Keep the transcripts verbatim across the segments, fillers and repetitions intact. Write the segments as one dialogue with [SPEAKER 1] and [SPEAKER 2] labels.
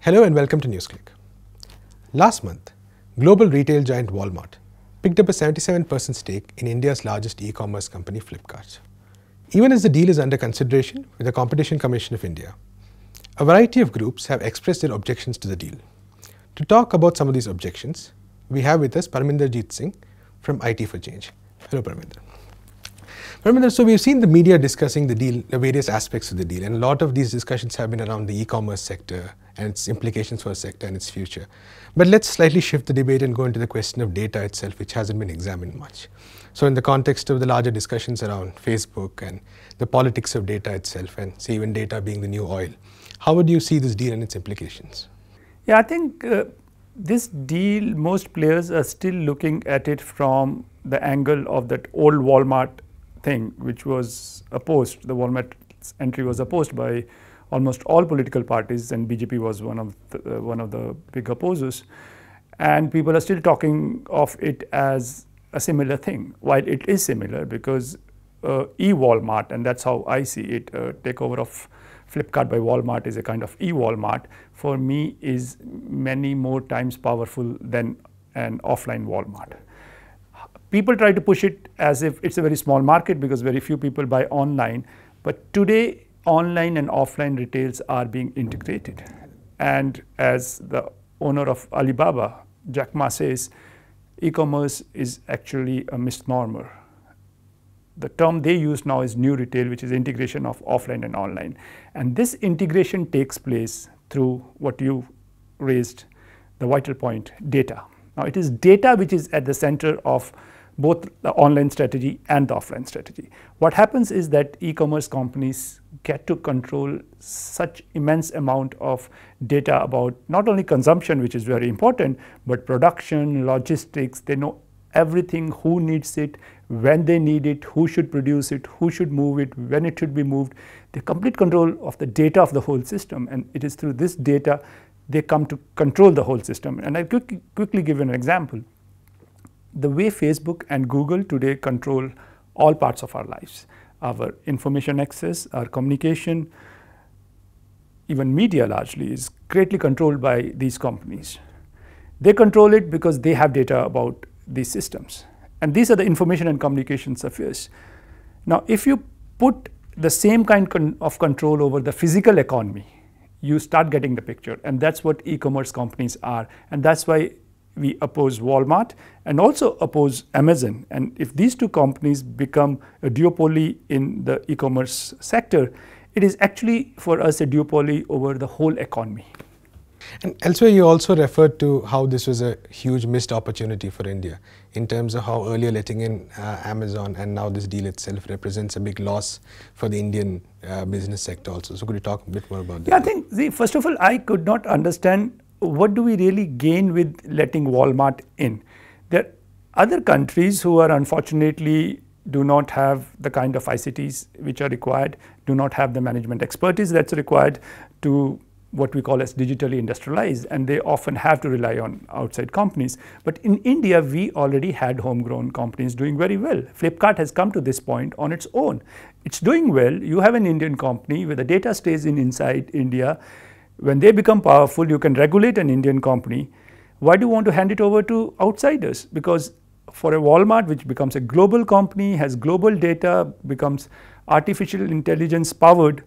[SPEAKER 1] Hello and welcome to NewsClick. Last month, global retail giant Walmart picked up a seventy-seven percent stake in India's largest e-commerce company, Flipkart. Even as the deal is under consideration with the Competition Commission of India, a variety of groups have expressed their objections to the deal. To talk about some of these objections, we have with us Parminder Jeet Singh from I T for Change. Hello, Parminder. Parminder, so we've seen the media discussing the deal, the various aspects of the deal, and a lot of these discussions have been around the e-commerce sector and its implications for the sector and its future. But let's slightly shift the debate and go into the question of data itself, which hasn't been examined much. So in the context of the larger discussions around Facebook and the politics of data itself, and say even data being the new oil, how would you see this deal and its implications?
[SPEAKER 2] Yeah, I think uh, this deal, most players are still looking at it from the angle of that old Walmart thing, which was opposed. The Walmart's entry was opposed by almost all political parties, and B J P was one of the, uh, one of the big opposers. And people are still talking of it as a similar thing, while it is similar because uh, e-Walmart, and that's how I see it, uh, takeover of Flipkart by Walmart is a kind of e-Walmart, for me is many more times powerful than an offline Walmart. People try to push it as if it's a very small market because very few people buy online, but today online and offline retails are being integrated. And as the owner of Alibaba, Jack Ma, says, e-commerce is actually a misnomer. The term they use now is new retail, which is integration of offline and online. And this integration takes place through what you raised, the vital point, data. Now it is data which is at the center of both the online strategy and the offline strategy. What happens is that e-commerce companies get to control such immense amount of data about not only consumption, which is very important, but production, logistics. They know everything, who needs it, when they need it, who should produce it, who should move it, when it should be moved. They have complete control of the data of the whole system, and it is through this data they come to control the whole system. And I'll quick, quickly give you an example. The way Facebook and Google today control all parts of our lives, our information access, our communication, even media largely is greatly controlled by these companies. They control it because they have data about these systems. And these are the information and communication spheres. Now, if you put the same kind con of control over the physical economy, you start getting the picture. And that's what e-commerce companies are. And that's why we oppose Walmart and also oppose Amazon. And if these two companies become a duopoly in the e-commerce sector, it is actually for us a duopoly over the whole economy.
[SPEAKER 1] And elsewhere you also referred to how this was a huge missed opportunity for India in terms of how earlier letting in uh, Amazon and now this deal itself represents a big loss for the Indian uh, business sector also. So could you talk a bit more about that?
[SPEAKER 2] Yeah, I think, see, first of all, I could not understand what do we really gain with letting Walmart in. There are other countries who are unfortunately do not have the kind of I C Ts which are required, do not have the management expertise that's required to what we call as digitally industrialized, and they often have to rely on outside companies. But in India, we already had homegrown companies doing very well. Flipkart has come to this point on its own. It's doing well. You have an Indian company where the data stays in inside India. When they become powerful, you can regulate an Indian company. Why do you want to hand it over to outsiders? Because for a Walmart, which becomes a global company, has global data, becomes artificial intelligence powered,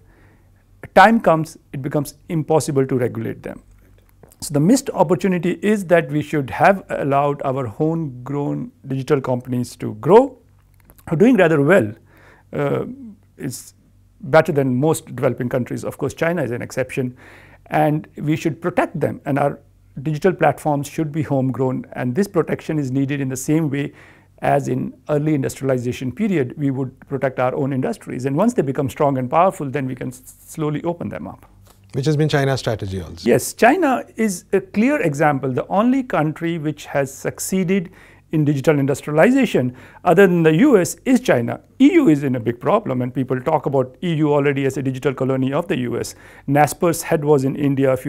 [SPEAKER 2] time comes, it becomes impossible to regulate them. So the missed opportunity is that we should have allowed our homegrown digital companies to grow, are doing rather well. Uh, it's better than most developing countries. Of course, China is an exception. And we should protect them, and our digital platforms should be homegrown, and this protection is needed in the same way as in early industrialization period we would protect our own industries, and once they become strong and powerful, then we can slowly open them up.
[SPEAKER 1] Which has been China's strategy also.
[SPEAKER 2] Yes, China is a clear example, the only country which has succeeded in digital industrialization other than the U S is China. E U is in a big problem, and people talk about E U already as a digital colony of the U S. Nasper's head was in India a few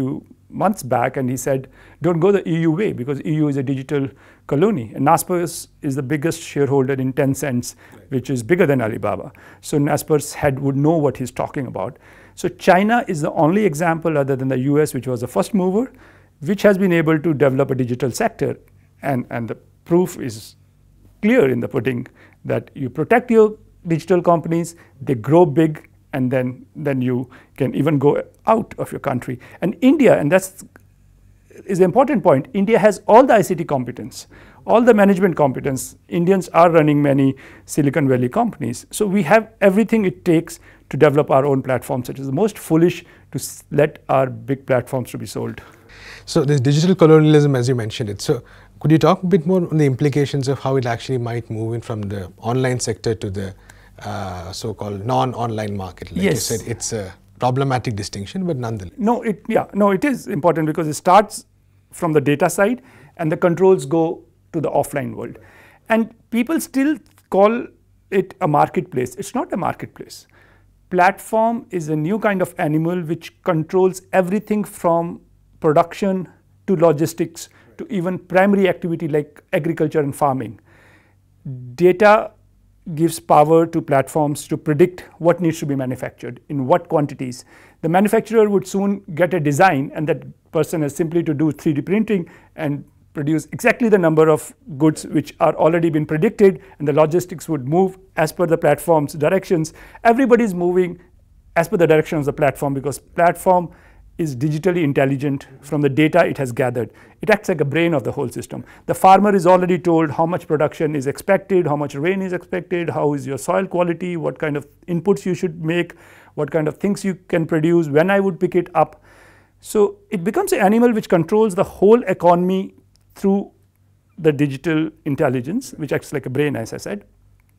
[SPEAKER 2] months back, and he said, don't go the E U way because E U is a digital colony. And Naspers is the biggest shareholder in Tencent, right, which is bigger than Alibaba. So Naspers head would know what he's talking about. So China is the only example other than the U S, which was the first mover, which has been able to develop a digital sector. And, and the proof is clear in the pudding that you protect your digital companies, they grow big, and then, then you can even go out of your country. And India, and that's is an important point, India has all the I C T competence, all the management competence. Indians are running many Silicon Valley companies. So we have everything it takes to develop our own platforms. It is the most foolish to let our big platforms to be sold.
[SPEAKER 1] So this digital colonialism, as you mentioned it, so could you talk a bit more on the implications of how it actually might move in from the online sector to the uh, so-called non-online market? Like
[SPEAKER 2] yes.
[SPEAKER 1] you said, it's a problematic distinction, but nonetheless.
[SPEAKER 2] No, it, yeah, no, it is important because it starts from the data side and the controls go to the offline world. And people still call it a marketplace. It's not a marketplace. Platform is a new kind of animal which controls everything from production to logistics to even primary activity like agriculture and farming. Data gives power to platforms to predict what needs to be manufactured, in what quantities. The manufacturer would soon get a design, and that person has simply to do three D printing and produce exactly the number of goods which are already been predicted, and the logistics would move as per the platform's directions. Everybody is moving as per the direction of the platform because platform is digitally intelligent from the data it has gathered. It acts like a brain of the whole system. The farmer is already told how much production is expected, how much rain is expected, how is your soil quality, what kind of inputs you should make, what kind of things you can produce, when I would pick it up. So it becomes an animal which controls the whole economy through the digital intelligence, which acts like a brain, as I said.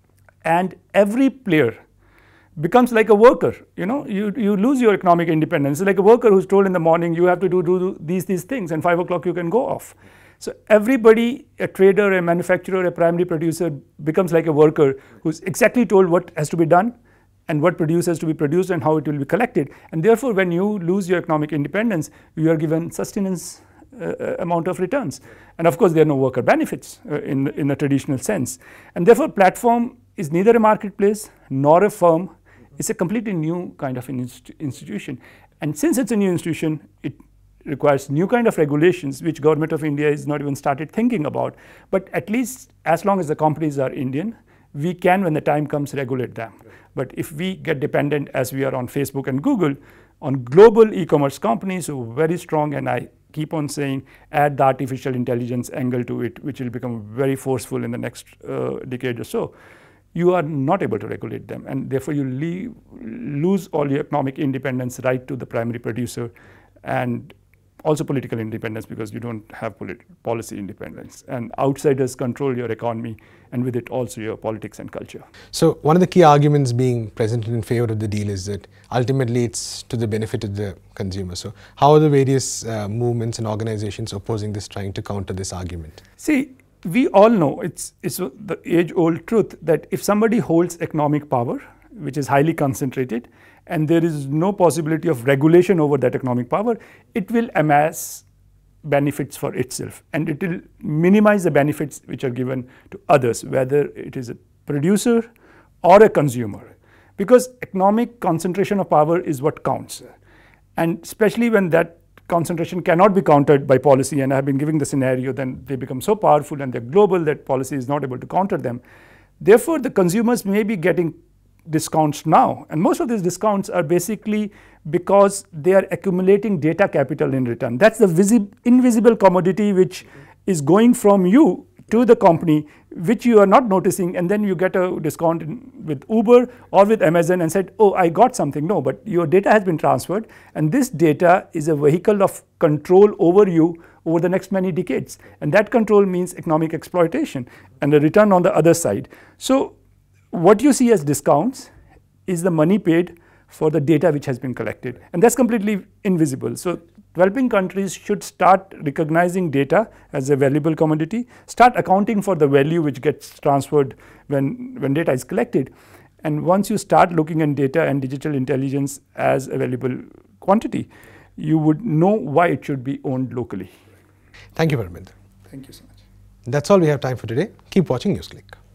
[SPEAKER 2] And every player becomes like a worker. You know, you, you lose your economic independence. It's like a worker who's told in the morning, you have to do, do, do these, these things, and five o'clock you can go off. So everybody, a trader, a manufacturer, a primary producer, becomes like a worker who's exactly told what has to be done and what produce has to be produced and how it will be collected. And therefore, when you lose your economic independence, you are given sustenance uh, amount of returns. And of course, there are no worker benefits uh, in, in a traditional sense. And therefore, platform is neither a marketplace nor a firm. It's a completely new kind of an inst institution. And since it's a new institution, it requires new kind of regulations, which Government of India has not even started thinking about. But at least as long as the companies are Indian, we can, when the time comes, regulate them. Right. But if we get dependent, as we are on Facebook and Google, on global e-commerce companies who are very strong, and I keep on saying, add the artificial intelligence angle to it, which will become very forceful in the next uh, decade or so, you are not able to regulate them, and therefore you leave, lose all your economic independence right to the primary producer, and also political independence because you don't have policy independence. And outsiders control your economy, and with it also your politics and culture.
[SPEAKER 1] So one of the key arguments being presented in favor of the deal is that ultimately it's to the benefit of the consumer. So how are the various uh, movements and organizations opposing this trying to counter this argument?
[SPEAKER 2] See, we all know, it's, it's the age-old truth that if somebody holds economic power, which is highly concentrated, and there is no possibility of regulation over that economic power, it will amass benefits for itself, and it will minimize the benefits which are given to others, whether it is a producer or a consumer. Because economic concentration of power is what counts. And especially when that concentration cannot be countered by policy, and I have been giving the scenario, then they become so powerful and they're global that policy is not able to counter them. Therefore, the consumers may be getting discounts now, and most of these discounts are basically because they are accumulating data capital in return. That's the invisible commodity which is going from you to the company, which you are not noticing, and then you get a discount in, with Uber or with Amazon and said, oh, I got something. No, but your data has been transferred, and this data is a vehicle of control over you over the next many decades. And that control means economic exploitation and a return on the other side. So what you see as discounts is the money paid for the data which has been collected, and that's completely invisible. So developing countries should start recognizing data as a valuable commodity, start accounting for the value which gets transferred when, when data is collected. And once you start looking at data and digital intelligence as a valuable quantity, you would know why it should be owned locally.
[SPEAKER 1] Thank you, Parminder.
[SPEAKER 2] Thank you so much.
[SPEAKER 1] That's all we have time for today. Keep watching NewsClick.